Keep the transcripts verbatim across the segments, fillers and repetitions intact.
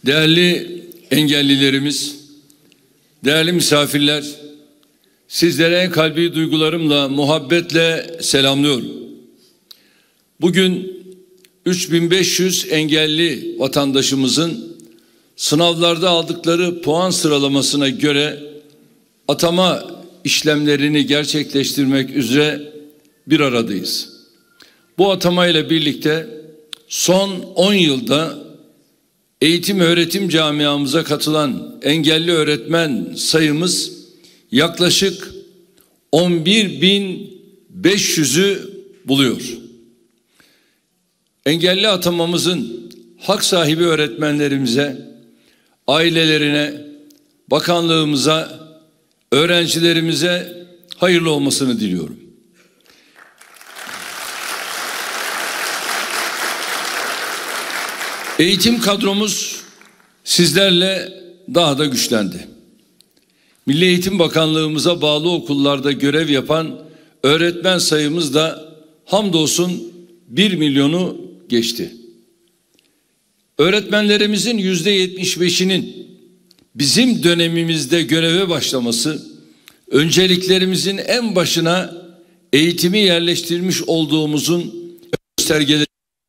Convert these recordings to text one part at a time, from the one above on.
Değerli engellilerimiz, değerli misafirler, sizlere en kalbi duygularımla, muhabbetle selamlıyorum. Bugün üç bin beş yüz engelli vatandaşımızın sınavlarda aldıkları puan sıralamasına göre atama işlemlerini gerçekleştirmek üzere bir aradayız. Bu atamayla birlikte son on yılda eğitim öğretim camiamıza katılan engelli öğretmen sayımız yaklaşık on bir bin beş yüzü buluyor. Engelli atamamızın hak sahibi öğretmenlerimize, ailelerine, bakanlığımıza, öğrencilerimize hayırlı olmasını diliyorum. Eğitim kadromuz sizlerle daha da güçlendi. Milli Eğitim Bakanlığımıza bağlı okullarda görev yapan öğretmen sayımız da hamdolsun bir milyonu geçti. Öğretmenlerimizin yüzde yetmiş beşinin bizim dönemimizde göreve başlaması, önceliklerimizin en başına eğitimi yerleştirmiş olduğumuzun göstergeleri.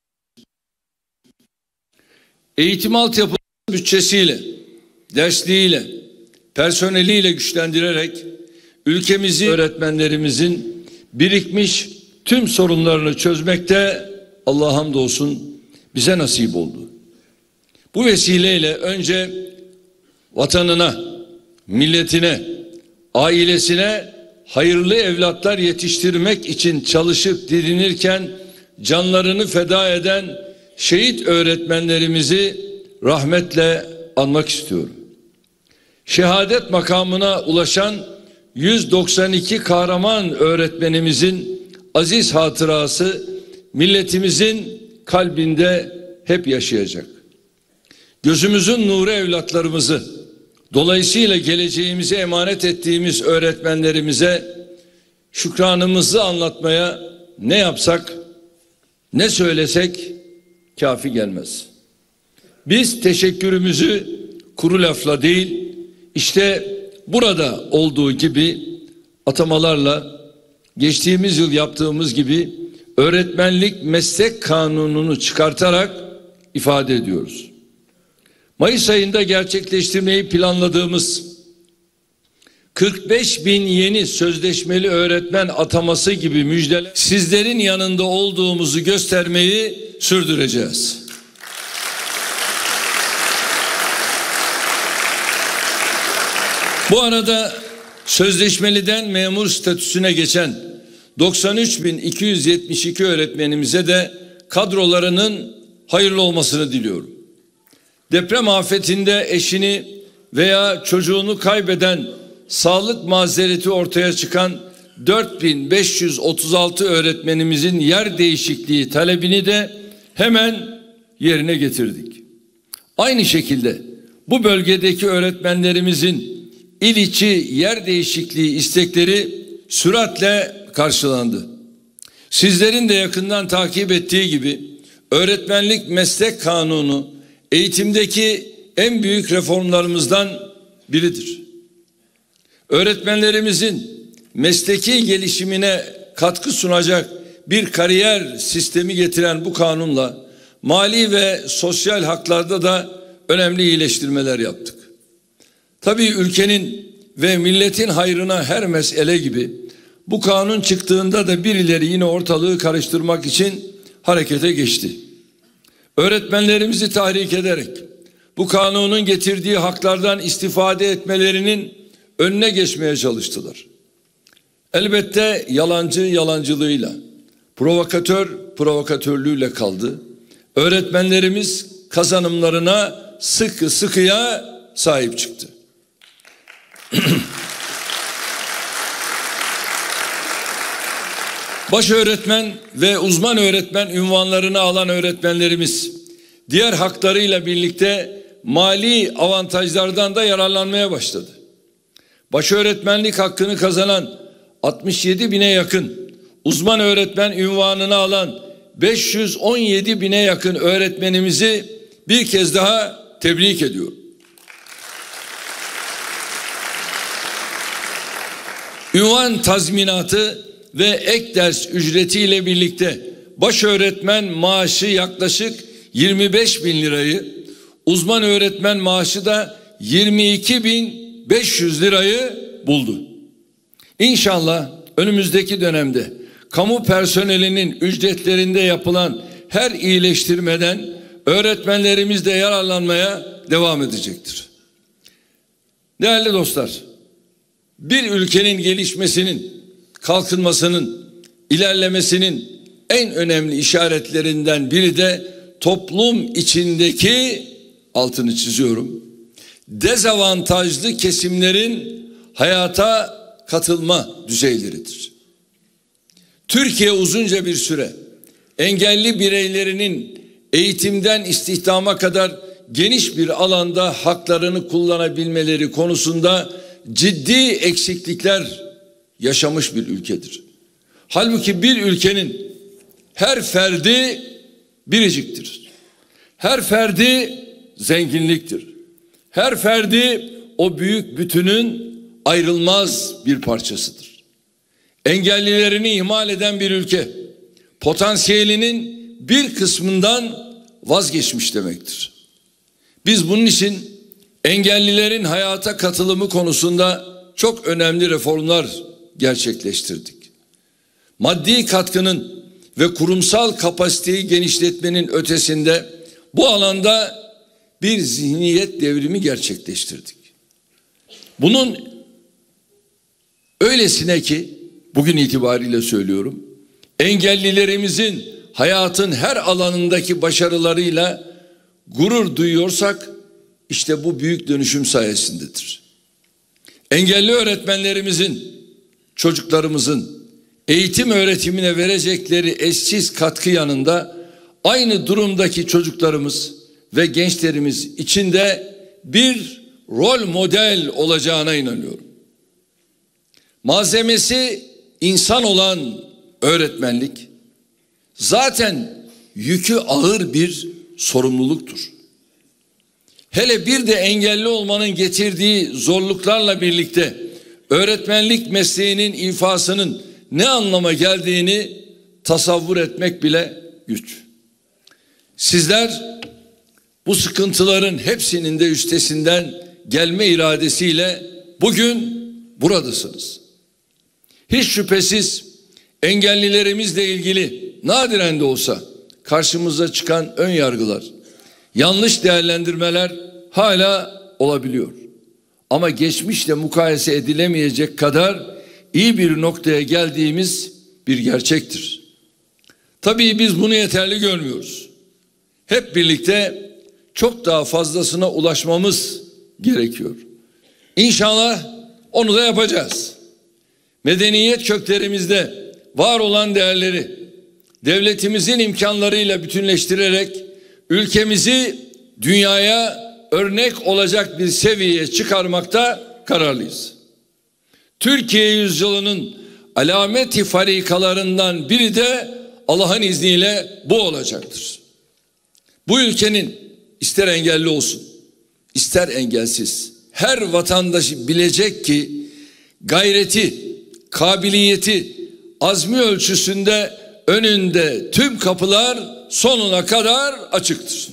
Eğitim altyapı bütçesiyle, dersliğiyle, personeliyle güçlendirerek ülkemizi, öğretmenlerimizin birikmiş tüm sorunlarını çözmekte Allah'a hamdolsun bize nasip oldu. Bu vesileyle önce vatanına, milletine, ailesine hayırlı evlatlar yetiştirmek için çalışıp didinirken canlarını feda eden şehit öğretmenlerimizi rahmetle anmak istiyorum. Şehadet makamına ulaşan yüz doksan iki kahraman öğretmenimizin aziz hatırası milletimizin kalbinde hep yaşayacak. Gözümüzün nuru evlatlarımızı, dolayısıyla geleceğimize emanet ettiğimiz öğretmenlerimize şükranımızı anlatmaya ne yapsak, ne söylesek kafi gelmez. Biz teşekkürümüzü kuru lafla değil, işte burada olduğu gibi atamalarla, geçtiğimiz yıl yaptığımız gibi öğretmenlik meslek kanununu çıkartarak ifade ediyoruz. Mayıs ayında gerçekleştirmeyi planladığımız kırk beş bin yeni sözleşmeli öğretmen ataması gibi müjdeler, sizlerin yanında olduğumuzu göstermeyi sürdüreceğiz. Bu arada sözleşmeliden memur statüsüne geçen doksan üç bin iki yüz yetmiş iki öğretmenimize de kadrolarının hayırlı olmasını diliyorum. Deprem afetinde eşini veya çocuğunu kaybeden, sağlık mazereti ortaya çıkan dört bin beş yüz otuz altı öğretmenimizin yer değişikliği talebini de hemen yerine getirdik. Aynı şekilde bu bölgedeki öğretmenlerimizin il içi yer değişikliği istekleri süratle karşılandı. Sizlerin de yakından takip ettiği gibi öğretmenlik meslek kanunu eğitimdeki en büyük reformlarımızdan biridir. Öğretmenlerimizin mesleki gelişimine katkı sunacak bir kariyer sistemi getiren bu kanunla mali ve sosyal haklarda da önemli iyileştirmeler yaptık. Tabii ülkenin ve milletin hayrına her mesele gibi bu kanun çıktığında da birileri yine ortalığı karıştırmak için harekete geçti. Öğretmenlerimizi tahrik ederek bu kanunun getirdiği haklardan istifade etmelerinin önüne geçmeye çalıştılar. Elbette yalancı yalancılığıyla, provokatör provokatörlüğüyle kaldı. Öğretmenlerimiz kazanımlarına sıkı sıkıya sahip çıktı. Baş öğretmen ve uzman öğretmen unvanlarını alan öğretmenlerimiz diğer haklarıyla birlikte mali avantajlardan da yararlanmaya başladı. Baş öğretmenlik hakkını kazanan altmış yedi bine yakın, uzman öğretmen unvanını alan beş yüz on yedi bine yakın öğretmenimizi bir kez daha tebrik ediyorum. Ünvan tazminatı ve ek ders ücretiyle birlikte baş öğretmen maaşı yaklaşık yirmi beş bin lirayı, uzman öğretmen maaşı da yirmi iki bin beş yüz lirayı buldu. İnşallah önümüzdeki dönemde kamu personelinin ücretlerinde yapılan her iyileştirmeden öğretmenlerimiz de yararlanmaya devam edecektir. Değerli dostlar, bir ülkenin gelişmesinin, kalkınmasının, ilerlemesinin en önemli işaretlerinden biri de toplum içindeki, altını çiziyorum, dezavantajlı kesimlerin hayata katılma düzeyleridir. Türkiye uzunca bir süre engelli bireylerinin eğitimden istihdama kadar geniş bir alanda haklarını kullanabilmeleri konusunda ciddi eksiklikler yaşamış bir ülkedir. Halbuki bir ülkenin her ferdi biriciktir. Her ferdi zenginliktir. Her ferdi o büyük bütünün ayrılmaz bir parçasıdır. Engellilerini ihmal eden bir ülke potansiyelinin bir kısmından vazgeçmiş demektir. Biz bunun için engellilerin hayata katılımı konusunda çok önemli reformlar gerçekleştirdik. Maddi katkının ve kurumsal kapasiteyi genişletmenin ötesinde bu alanda bir zihniyet devrimi gerçekleştirdik. Bunun öylesine ki bugün itibariyle söylüyorum, engellilerimizin hayatın her alanındaki başarılarıyla gurur duyuyorsak işte bu büyük dönüşüm sayesindedir. Engelli öğretmenlerimizin, çocuklarımızın eğitim öğretimine verecekleri eşsiz katkı yanında aynı durumdaki çocuklarımız ve gençlerimiz için de bir rol model olacağına inanıyorum. Malzemesi insan olan öğretmenlik zaten yükü ağır bir sorumluluktur. Hele bir de engelli olmanın getirdiği zorluklarla birlikte öğretmenlik mesleğinin ifasının ne anlama geldiğini tasavvur etmek bile güç. Sizler bu sıkıntıların hepsinin de üstesinden gelme iradesiyle bugün buradasınız. Hiç şüphesiz engellilerimizle ilgili nadiren de olsa karşımıza çıkan ön yargılar, yanlış değerlendirmeler hala olabiliyor. Ama geçmişle mukayese edilemeyecek kadar iyi bir noktaya geldiğimiz bir gerçektir. Tabii biz bunu yeterli görmüyoruz. Hep birlikte çok daha fazlasına ulaşmamız gerekiyor. İnşallah onu da yapacağız. Medeniyet köklerimizde var olan değerleri devletimizin imkanlarıyla bütünleştirerek ülkemizi dünyaya örnek olacak bir seviyeye çıkarmakta kararlıyız. Türkiye yüzyılının alameti farikalarından biri de Allah'ın izniyle bu olacaktır. Bu ülkenin ister engelli olsun, ister engelsiz her vatandaşı bilecek ki gayreti, kabiliyeti, azmi ölçüsünde önünde tüm kapılar sonuna kadar açıktır.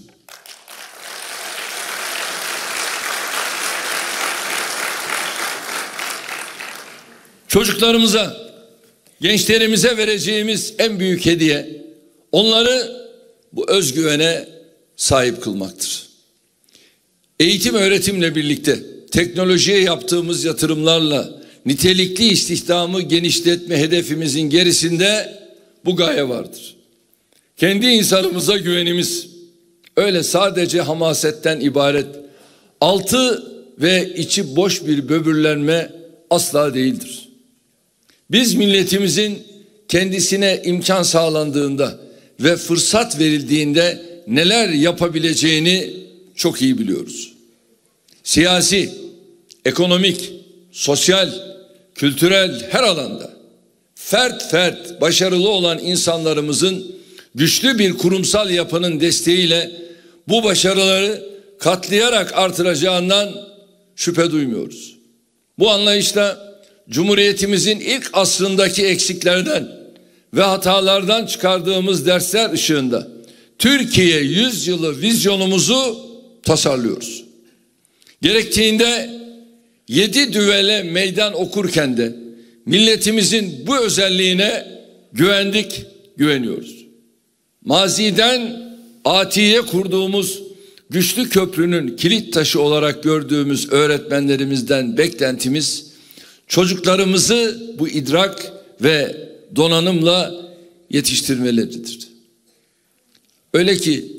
Çocuklarımıza, gençlerimize vereceğimiz en büyük hediye onları bu özgüvene sahip kılmaktır. Eğitim öğretimle birlikte teknolojiye yaptığımız yatırımlarla nitelikli istihdamı genişletme hedefimizin gerisinde bu gaye vardır. Kendi insanımıza güvenimiz öyle sadece hamasetten ibaret, altı ve içi boş bir böbürlenme asla değildir. Biz milletimizin kendisine imkan sağlandığında ve fırsat verildiğinde neler yapabileceğini çok iyi biliyoruz. Siyasi, ekonomik, sosyal, kültürel her alanda fert fert başarılı olan insanlarımızın güçlü bir kurumsal yapının desteğiyle bu başarıları katlayarak artıracağından şüphe duymuyoruz. Bu anlayışla Cumhuriyetimizin ilk asrındaki eksiklerden ve hatalardan çıkardığımız dersler ışığında Türkiye yüzyılı vizyonumuzu tasarlıyoruz. Gerektiğinde yedi düvele meydan okurken de milletimizin bu özelliğine güvendik, güveniyoruz. Maziden atiye kurduğumuz güçlü köprünün kilit taşı olarak gördüğümüz öğretmenlerimizden beklentimiz çocuklarımızı bu idrak ve donanımla yetiştirmeleridir. Öyle ki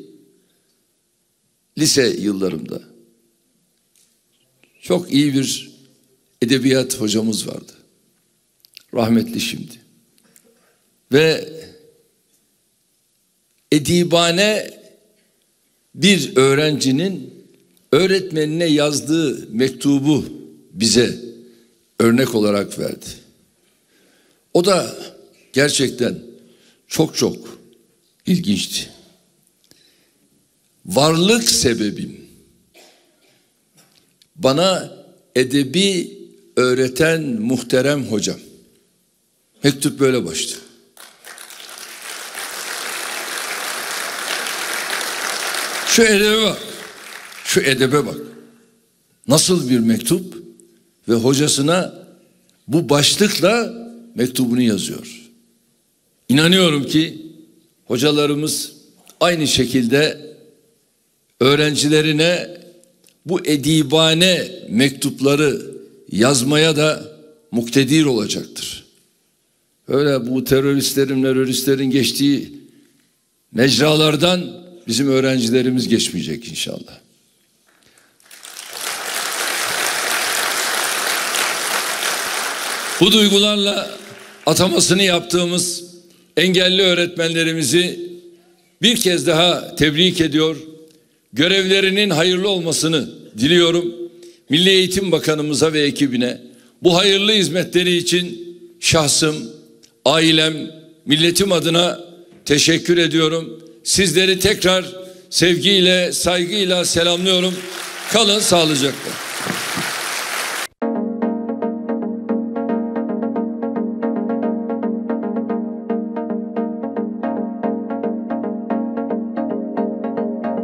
lise yıllarımda çok iyi bir edebiyat hocamız vardı. Rahmetli şimdi. Ve edibane bir öğrencinin öğretmenine yazdığı mektubu bize örnek olarak verdi. O da gerçekten çok çok ilginçti. Varlık sebebim bana edebi öğreten muhterem hocam. Mektup böyle başlıyor. Şu edebe bak. Şu edebe bak. Nasıl bir mektup ve hocasına bu başlıkla mektubunu yazıyor. İnanıyorum ki hocalarımız aynı şekilde öğrencilerine bu edibane mektupları yazmaya da muktedir olacaktır. Öyle bu teröristlerin, teröristlerin geçtiği mecralardan bizim öğrencilerimiz geçmeyecek inşallah. Bu duygularla atamasını yaptığımız engelli öğretmenlerimizi bir kez daha tebrik ediyor. Görevlerinin hayırlı olmasını diliyorum. Milli Eğitim Bakanımıza ve ekibine bu hayırlı hizmetleri için şahsım, ailem, milletim adına teşekkür ediyorum. Sizleri tekrar sevgiyle, saygıyla selamlıyorum. Kalın sağlıcakla.